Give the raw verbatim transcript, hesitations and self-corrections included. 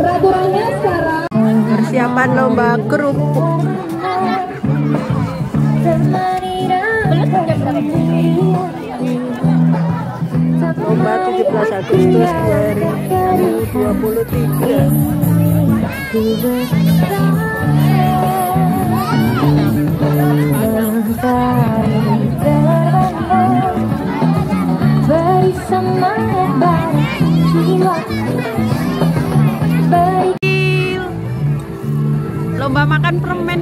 Peraturannya sekarang. Persiapan lomba kerupuk. Lomba tujuh belas Agustus dua ribu dua puluh tiga. Lomba makan permen.